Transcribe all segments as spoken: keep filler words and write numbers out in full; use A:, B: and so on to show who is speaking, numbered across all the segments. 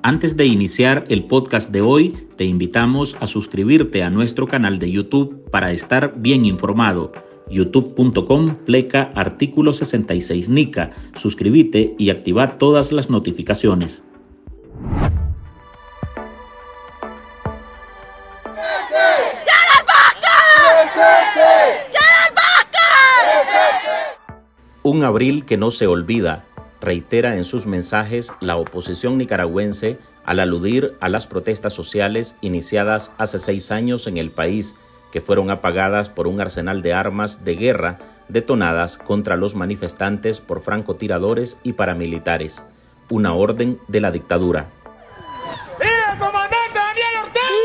A: Antes de iniciar el podcast de hoy, te invitamos a suscribirte a nuestro canal de YouTube para estar bien informado. youtube punto com pleca artículo sesenta y seis Nica. Suscríbete y activa todas las notificaciones. Un abril que no se olvida, reitera en sus mensajes la oposición nicaragüense al aludir a las protestas sociales iniciadas hace seis años en el país, que fueron apagadas por un arsenal de armas de guerra detonadas contra los manifestantes por francotiradores y paramilitares, una orden de la dictadura.
B: ¡Viva el comandante Daniel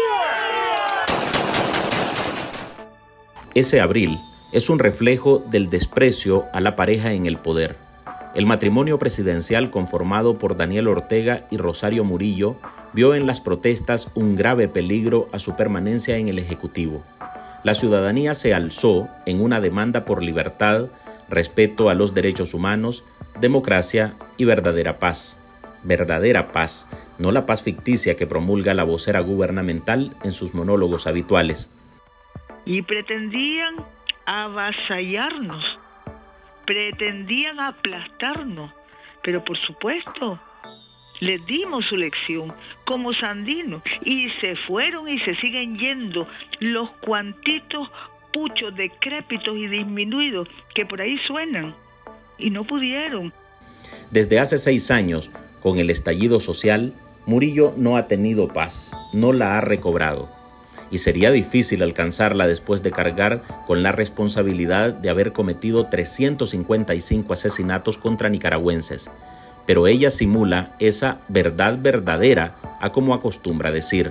B: Ortega!
A: Ese abril es un reflejo del desprecio a la pareja en el poder. El matrimonio presidencial conformado por Daniel Ortega y Rosario Murillo vio en las protestas un grave peligro a su permanencia en el Ejecutivo. La ciudadanía se alzó en una demanda por libertad, respeto a los derechos humanos, democracia y verdadera paz. Verdadera paz, no la paz ficticia que promulga la vocera gubernamental en sus monólogos habituales.
C: Y pretendían avasallarnos, pretendían aplastarnos, pero por supuesto les dimos su lección como Sandino y se fueron y se siguen yendo los cuantitos puchos decrépitos y disminuidos que por ahí suenan y no pudieron.
A: Desde hace seis años, con el estallido social, Murillo no ha tenido paz, no la ha recobrado. Y sería difícil alcanzarla después de cargar con la responsabilidad de haber cometido trescientos cincuenta y cinco asesinatos contra nicaragüenses. Pero ella simula esa verdad verdadera a como acostumbra decir.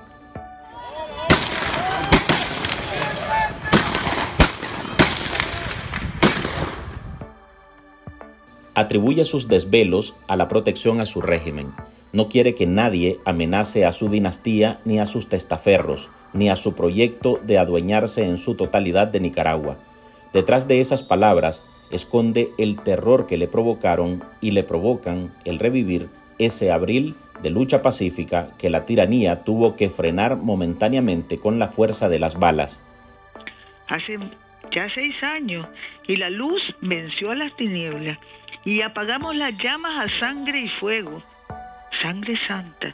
A: Atribuye sus desvelos a la protección a su régimen. No quiere que nadie amenace a su dinastía, ni a sus testaferros, ni a su proyecto de adueñarse en su totalidad de Nicaragua. Detrás de esas palabras esconde el terror que le provocaron y le provocan el revivir ese abril de lucha pacífica que la tiranía tuvo que frenar momentáneamente con la fuerza de las balas.
C: Hace ya seis años y la luz venció a las tinieblas y apagamos las llamas a sangre y fuego. Sangre santa.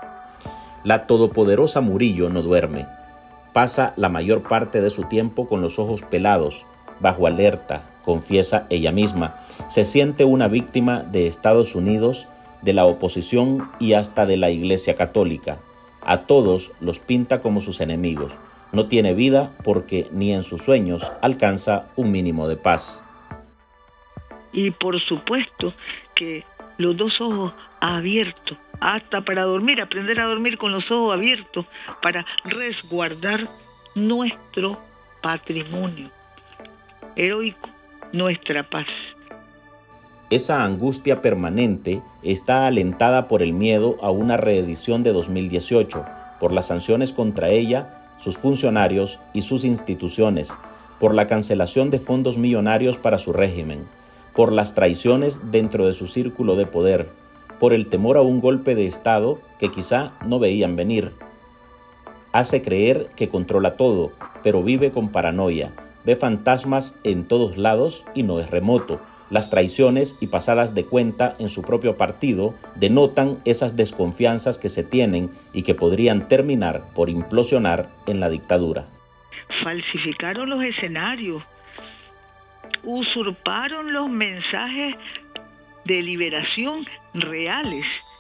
A: La todopoderosa Murillo no duerme. Pasa la mayor parte de su tiempo con los ojos pelados, bajo alerta, confiesa ella misma. Se siente una víctima de Estados Unidos, de la oposición y hasta de la Iglesia Católica. A todos los pinta como sus enemigos. No tiene vida porque ni en sus sueños alcanza un mínimo de paz.
C: Y por supuesto que los dos ojos abiertos, hasta para dormir, aprender a dormir con los ojos abiertos, para resguardar nuestro patrimonio heroico, nuestra paz.
A: Esa angustia permanente está alentada por el miedo a una reedición de dos mil dieciocho, por las sanciones contra ella, sus funcionarios y sus instituciones, por la cancelación de fondos millonarios para su régimen, por las traiciones dentro de su círculo de poder, por el temor a un golpe de Estado que quizá no veían venir. Hace creer que controla todo, pero vive con paranoia, ve fantasmas en todos lados y no es remoto. Las traiciones y pasadas de cuenta en su propio partido denotan esas desconfianzas que se tienen y que podrían terminar por implosionar en la dictadura.
C: Falsificaron los escenarios, usurparon los mensajes de liberación reales,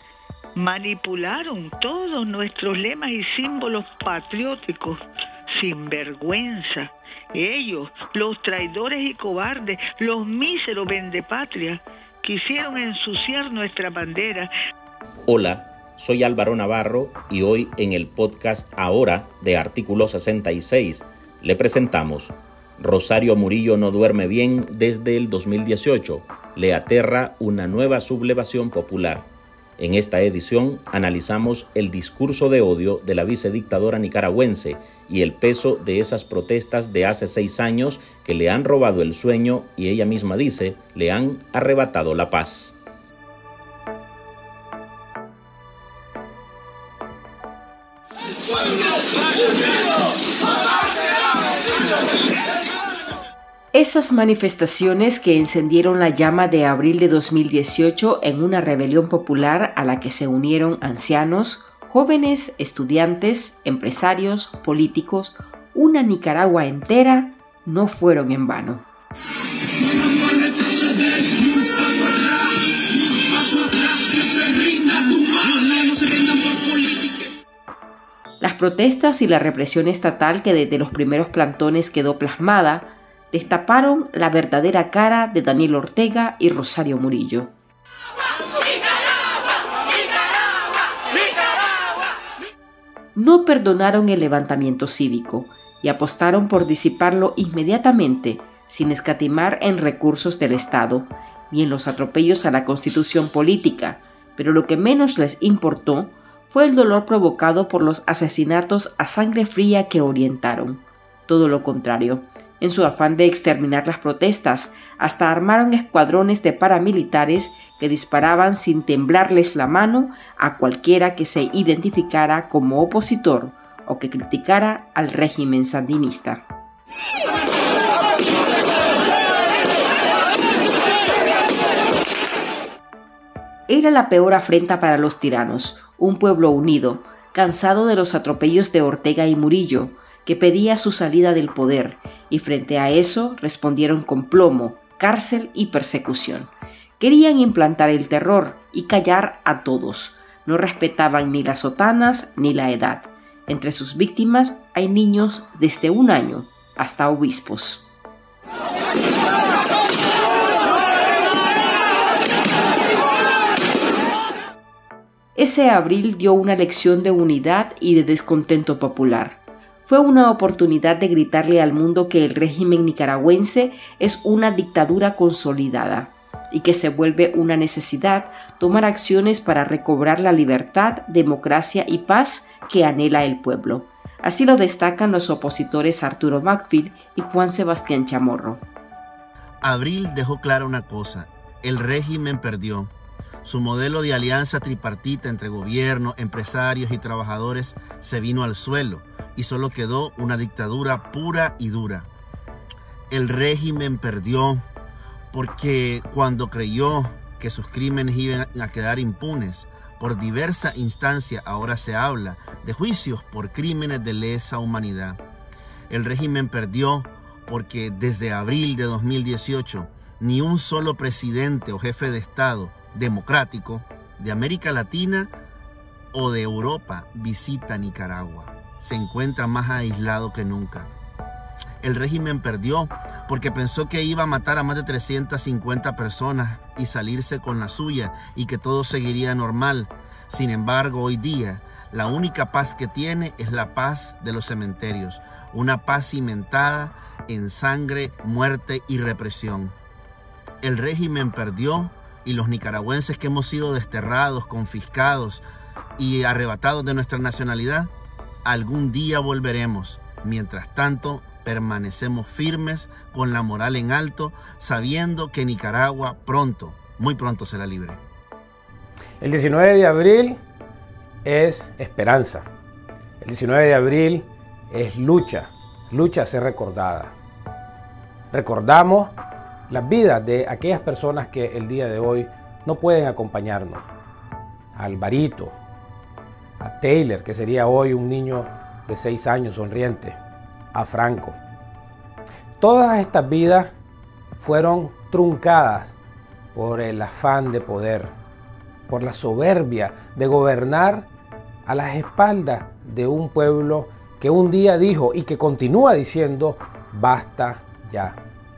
C: manipularon todos nuestros lemas y símbolos patrióticos, sin vergüenza. Ellos, los traidores y cobardes, los míseros vendepatrias, quisieron ensuciar nuestra bandera.
A: Hola, soy Álvaro Navarro y hoy en el podcast Ahora de Artículo sesenta y seis le presentamos Rosario Murillo no duerme bien desde el dos mil dieciocho. Le aterra una nueva sublevación popular. En esta edición analizamos el discurso de odio de la vicedictadora nicaragüense y el peso de esas protestas de hace seis años que le han robado el sueño y ella misma dice, le han arrebatado la paz.
D: Esas manifestaciones que encendieron la llama de abril de dos mil dieciocho en una rebelión popular a la que se unieron ancianos, jóvenes, estudiantes, empresarios, políticos, una Nicaragua entera, no fueron en vano. Las protestas y la represión estatal que desde los primeros plantones quedó plasmada destaparon la verdadera cara de Daniel Ortega y Rosario Murillo. No perdonaron el levantamiento cívico y apostaron por disiparlo inmediatamente, sin escatimar en recursos del Estado, ni en los atropellos a la constitución política, pero lo que menos les importó fue el dolor provocado por los asesinatos a sangre fría que orientaron. Todo lo contrario, en su afán de exterminar las protestas, hasta armaron escuadrones de paramilitares que disparaban sin temblarles la mano a cualquiera que se identificara como opositor o que criticara al régimen sandinista. Era la peor afrenta para los tiranos, un pueblo unido, cansado de los atropellos de Ortega y Murillo, que pedía su salida del poder, y frente a eso respondieron con plomo, cárcel y persecución. Querían implantar el terror y callar a todos. No respetaban ni las sotanas ni la edad. Entre sus víctimas hay niños desde un año hasta obispos. Ese abril dio una lección de unidad y de descontento popular. Fue una oportunidad de gritarle al mundo que el régimen nicaragüense es una dictadura consolidada y que se vuelve una necesidad tomar acciones para recobrar la libertad, democracia y paz que anhela el pueblo. Así lo destacan los opositores Arturo Macfield y Juan Sebastián Chamorro.
E: Abril dejó clara una cosa: el régimen perdió. Su modelo de alianza tripartita entre gobierno, empresarios y trabajadores se vino al suelo y solo quedó una dictadura pura y dura. El régimen perdió porque cuando creyó que sus crímenes iban a quedar impunes, por diversa instancia ahora se habla de juicios por crímenes de lesa humanidad. El régimen perdió porque desde abril de dos mil dieciocho ni un solo presidente o jefe de Estado democrático de América Latina o de Europa visita Nicaragua. Se encuentra más aislado que nunca. El régimen perdió porque pensó que iba a matar a más de trescientas cincuenta personas y salirse con la suya y que todo seguiría normal. Sin embargo, hoy día, la única paz que tiene es la paz de los cementerios, una paz cimentada en sangre, muerte y represión. El régimen perdió y los nicaragüenses que hemos sido desterrados, confiscados y arrebatados de nuestra nacionalidad, algún día volveremos. Mientras tanto, permanecemos firmes, con la moral en alto, sabiendo que Nicaragua pronto, muy pronto será libre.
F: El diecinueve de abril es esperanza. El diecinueve de abril es lucha, lucha a ser recordada. Recordamos las vidas de aquellas personas que el día de hoy no pueden acompañarnos. A Alvarito, a Taylor, que sería hoy un niño de seis años sonriente, a Franco. Todas estas vidas fueron truncadas por el afán de poder, por la soberbia de gobernar a las espaldas de un pueblo que un día dijo y que continúa diciendo: basta ya.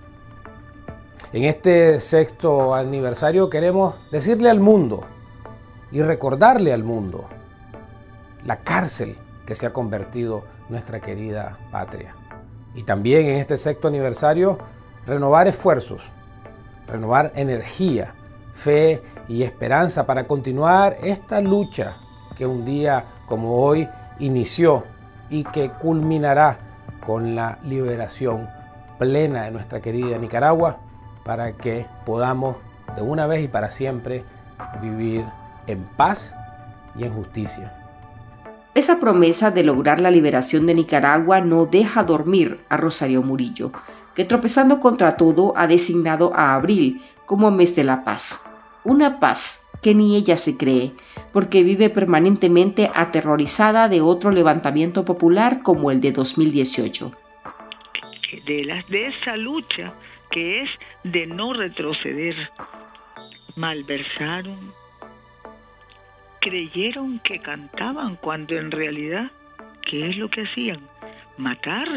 F: En este sexto aniversario queremos decirle al mundo y recordarle al mundo la cárcel que se ha convertido nuestra querida patria. Y también en este sexto aniversario renovar esfuerzos, renovar energía, fe y esperanza para continuar esta lucha que un día como hoy inició y que culminará con la liberación plena de nuestra querida Nicaragua, para que podamos de una vez y para siempre vivir en paz y en justicia.
D: Esa promesa de lograr la liberación de Nicaragua no deja dormir a Rosario Murillo, que tropezando contra todo ha designado a abril como mes de la paz. Una paz que ni ella se cree, porque vive permanentemente aterrorizada de otro levantamiento popular como el de dos mil dieciocho.
C: De, la, de esa lucha que es de no retroceder. Malversaron, creyeron que cantaban cuando en realidad, ¿qué es lo que hacían? Matar.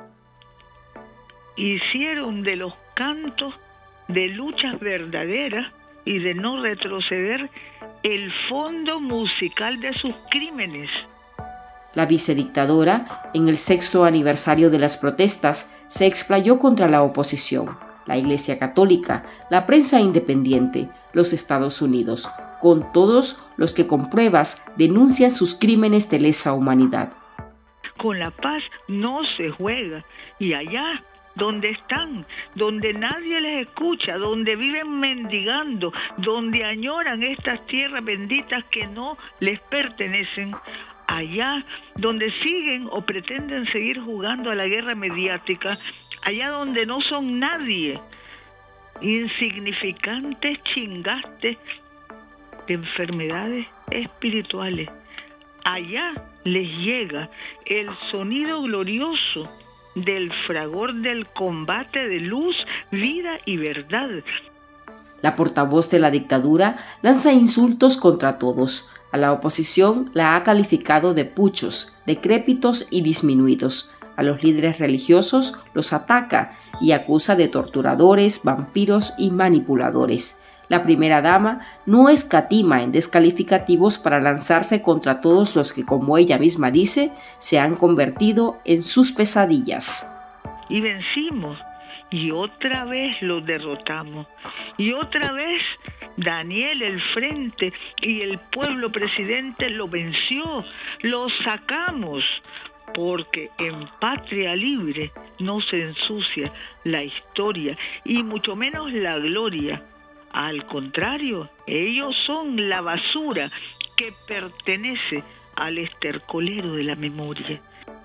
C: Hicieron de los cantos de luchas verdaderas y de no retroceder el fondo musical de sus crímenes.
D: La vicedictadora, en el sexto aniversario de las protestas, se explayó contra la oposición, la Iglesia Católica, la prensa independiente, los Estados Unidos, con todos los que con pruebas denuncian sus crímenes de lesa humanidad.
C: Con la paz no se juega, y allá donde están, donde nadie les escucha, donde viven mendigando, donde añoran estas tierras benditas que no les pertenecen, allá donde siguen o pretenden seguir jugando a la guerra mediática, allá donde no son nadie, insignificantes chingastes de enfermedades espirituales, allá les llega el sonido glorioso del fragor del combate de luz, vida y verdad.
D: La portavoz de la dictadura lanza insultos contra todos. A la oposición la ha calificado de puchos, decrépitos y disminuidos. A los líderes religiosos los ataca y acusa de torturadores, vampiros y manipuladores. La primera dama no escatima en descalificativos para lanzarse contra todos los que, como ella misma dice, se han convertido en sus pesadillas.
C: Y vencimos, y otra vez los derrotamos, y otra vez Daniel el frente y el pueblo presidente lo venció, lo sacamos, porque en patria libre no se ensucia la historia y mucho menos la gloria. Al contrario, ellos son la basura que pertenece al estercolero de la memoria.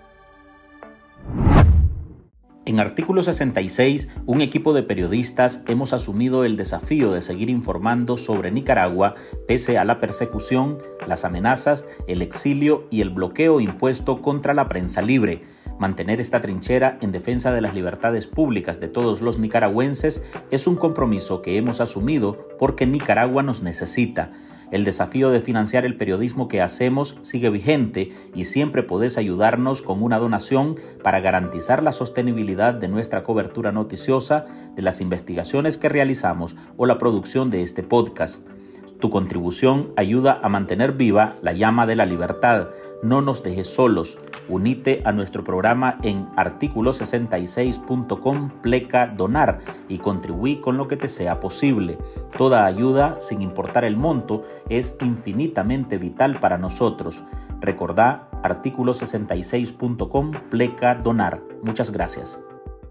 A: En Artículo sesenta y seis, un equipo de periodistas hemos asumido el desafío de seguir informando sobre Nicaragua pese a la persecución, las amenazas, el exilio y el bloqueo impuesto contra la prensa libre. Mantener esta trinchera en defensa de las libertades públicas de todos los nicaragüenses es un compromiso que hemos asumido porque Nicaragua nos necesita. El desafío de financiar el periodismo que hacemos sigue vigente y siempre podés ayudarnos con una donación para garantizar la sostenibilidad de nuestra cobertura noticiosa, de las investigaciones que realizamos o la producción de este podcast. Tu contribución ayuda a mantener viva la llama de la libertad. No nos dejes solos. Unite a nuestro programa en artículo sesenta y seis punto com pleca donar y contribuí con lo que te sea posible. Toda ayuda, sin importar el monto, es infinitamente vital para nosotros. Recordá artículo sesenta y seis punto com pleca donar. Muchas gracias.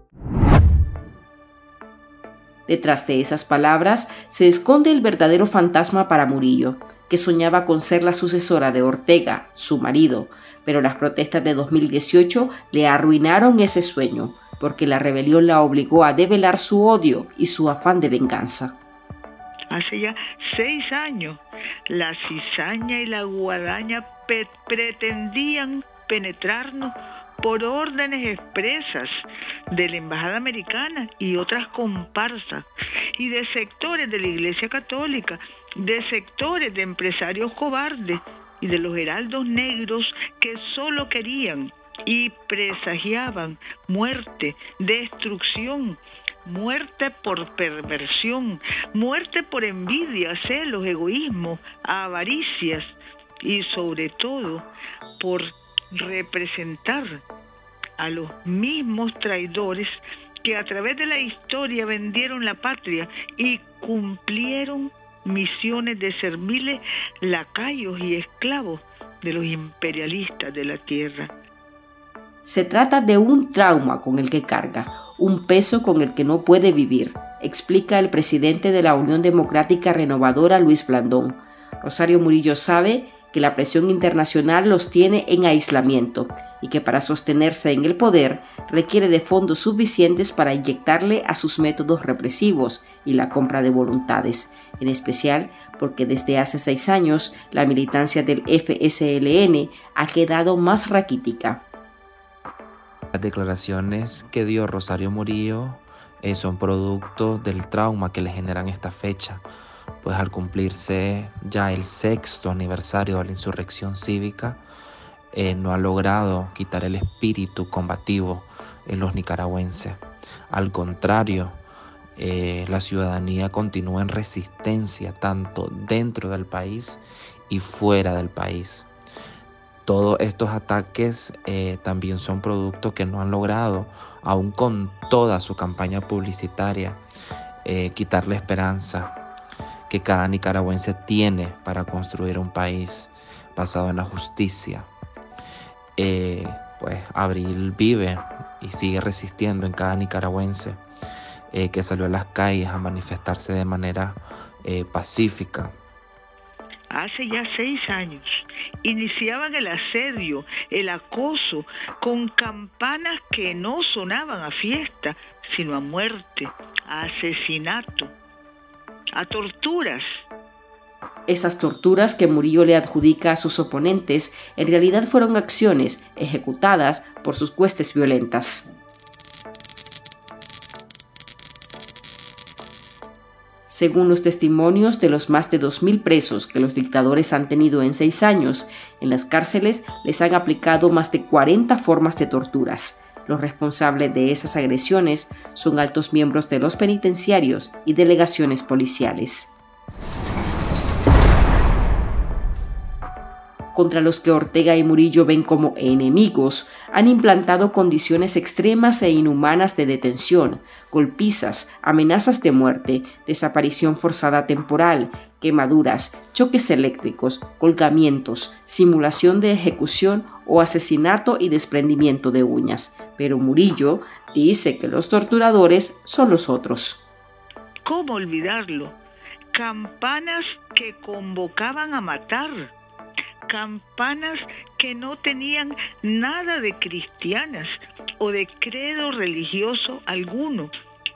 D: Detrás de esas palabras se esconde el verdadero fantasma para Murillo, que soñaba con ser la sucesora de Ortega, su marido, pero las protestas de dos mil dieciocho le arruinaron ese sueño, porque la rebelión la obligó a develar su odio y su afán de venganza.
C: Hace ya seis años, la cizaña y la guadaña pe- pretendían penetrarnos por órdenes expresas de la Embajada Americana y otras comparsas, y de sectores de la Iglesia Católica, de sectores de empresarios cobardes y de los heraldos negros que solo querían y presagiaban muerte, destrucción, muerte por perversión, muerte por envidia, celos, egoísmo, avaricias y sobre todo por representar a los mismos traidores que a través de la historia vendieron la patria y cumplieron misiones de serviles lacayos y esclavos de los imperialistas de la tierra.
D: Se trata de un trauma con el que carga, un peso con el que no puede vivir, explica el presidente de la Unión Democrática Renovadora, Luis Blandón. Rosario Murillo sabe que la presión internacional los tiene en aislamiento y que para sostenerse en el poder requiere de fondos suficientes para inyectarle a sus métodos represivos y la compra de voluntades, en especial porque desde hace seis años la militancia del F S L N ha quedado más raquítica.
G: Las declaraciones que dio Rosario Murillo eh, son producto del trauma que le generan esta fecha, pues al cumplirse ya el sexto aniversario de la insurrección cívica, eh, no ha logrado quitar el espíritu combativo en los nicaragüenses. Al contrario, eh, la ciudadanía continúa en resistencia tanto dentro del país y fuera del país. Todos estos ataques eh, también son productos que no han logrado, aún con toda su campaña publicitaria, eh, quitar la esperanza que cada nicaragüense tiene para construir un país basado en la justicia. Eh, pues Abril vive y sigue resistiendo en cada nicaragüense eh, que salió a las calles a manifestarse de manera eh, pacífica.
C: Hace ya seis años iniciaban el asedio, el acoso, con campanas que no sonaban a fiesta, sino a muerte, a asesinato, a torturas.
D: Esas torturas que Murillo le adjudica a sus oponentes en realidad fueron acciones ejecutadas por sus huestes violentas. Según los testimonios de los más de dos mil presos que los dictadores han tenido en seis años, en las cárceles les han aplicado más de cuarenta formas de torturas. Los responsables de esas agresiones son altos miembros de los penitenciarios y delegaciones policiales. Contra los que Ortega y Murillo ven como enemigos, han implantado condiciones extremas e inhumanas de detención, golpizas, amenazas de muerte, desaparición forzada temporal, quemaduras, choques eléctricos, colgamientos, simulación de ejecución o asesinato y desprendimiento de uñas. Pero Murillo dice que los torturadores son los otros.
C: ¿Cómo olvidarlo? Campanas que convocaban a matar. Campanas que no tenían nada de cristianas o de credo religioso alguno.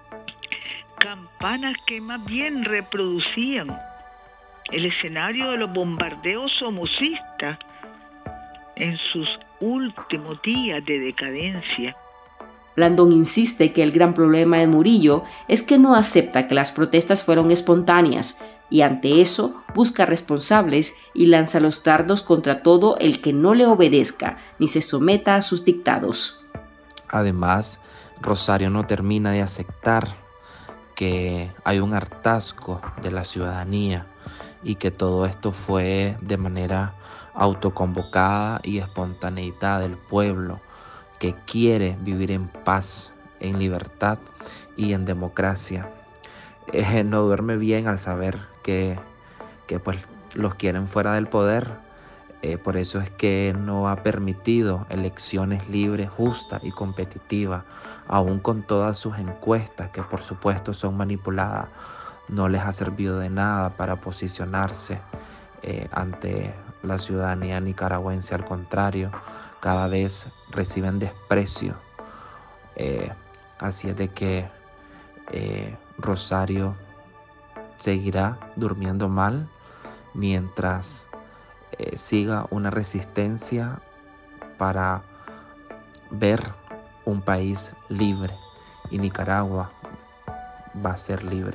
C: Campanas que más bien reproducían el escenario de los bombardeos somocistas en sus últimos días de decadencia.
D: Blandón insiste que el gran problema de Murillo es que no acepta que las protestas fueron espontáneas y ante eso busca responsables y lanza los dardos contra todo el que no le obedezca ni se someta a sus dictados.
G: Además, Rosario no termina de aceptar que hay un hartazgo de la ciudadanía y que todo esto fue de manera autoconvocada y espontaneidad del pueblo que quiere vivir en paz, en libertad y en democracia. Eh, no duerme bien al saber que, que pues, los quieren fuera del poder. Eh, por eso es que no ha permitido elecciones libres, justas y competitivas, aún con todas sus encuestas que por supuesto son manipuladas. No les ha servido de nada para posicionarse eh, ante la ciudadanía nicaragüense. Al contrario, cada vez reciben desprecio. Eh, así es de que eh, Rosario seguirá durmiendo mal mientras eh, siga una resistencia para ver un país libre, y Nicaragua va a ser libre.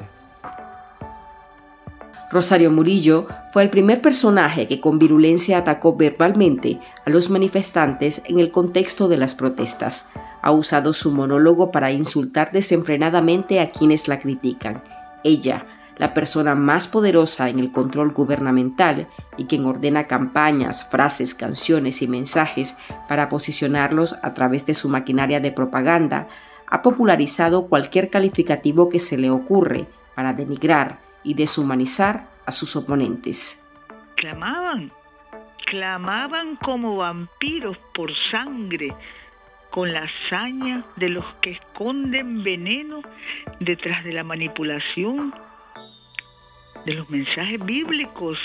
D: Rosario Murillo fue el primer personaje que con virulencia atacó verbalmente a los manifestantes en el contexto de las protestas. Ha usado su monólogo para insultar desenfrenadamente a quienes la critican. Ella, la persona más poderosa en el control gubernamental y quien ordena campañas, frases, canciones y mensajes para posicionarlos a través de su maquinaria de propaganda, ha popularizado cualquier calificativo que se le ocurre para denigrar y deshumanizar a sus oponentes.
C: Clamaban, clamaban como vampiros por sangre, con la hazaña de los que esconden veneno detrás de la manipulación de los mensajes bíblicos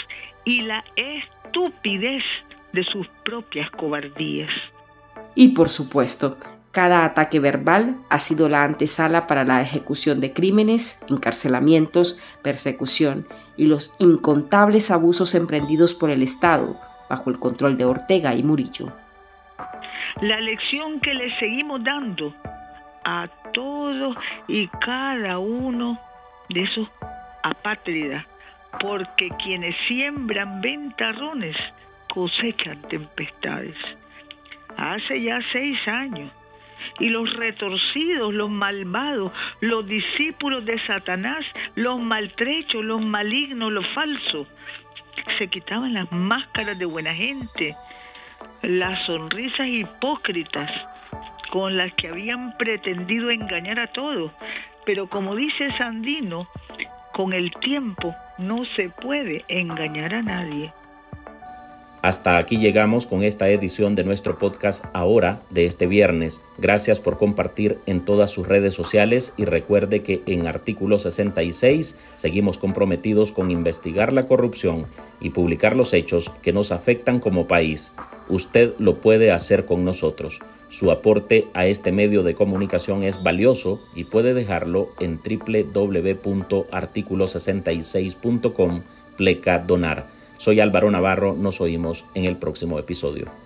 C: y la estupidez de sus propias cobardías.
D: Y por supuesto, cada ataque verbal ha sido la antesala para la ejecución de crímenes, encarcelamientos, persecución y los incontables abusos emprendidos por el Estado bajo el control de Ortega y Murillo.
C: La lección que le seguimos dando a todos y cada uno de esos apátridas, porque quienes siembran ventarrones cosechan tempestades. Hace ya seis años, y los retorcidos, los malvados, los discípulos de Satanás, los maltrechos, los malignos, los falsos, se quitaban las máscaras de buena gente, las sonrisas hipócritas con las que habían pretendido engañar a todos. Pero como dice Sandino, con el tiempo no se puede engañar a nadie.
A: Hasta aquí llegamos con esta edición de nuestro podcast Ahora de este viernes. Gracias por compartir en todas sus redes sociales y recuerde que en Artículo sesenta y seis seguimos comprometidos con investigar la corrupción y publicar los hechos que nos afectan como país. Usted lo puede hacer con nosotros. Su aporte a este medio de comunicación es valioso y puede dejarlo en doble u doble u doble u punto artículo sesenta y seis punto com pleca donar. Soy Álvaro Navarro, nos oímos en el próximo episodio.